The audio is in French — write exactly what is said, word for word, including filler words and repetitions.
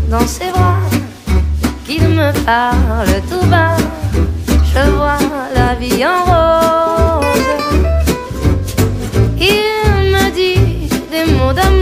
dans ses bras, qu'il me parle tout bas.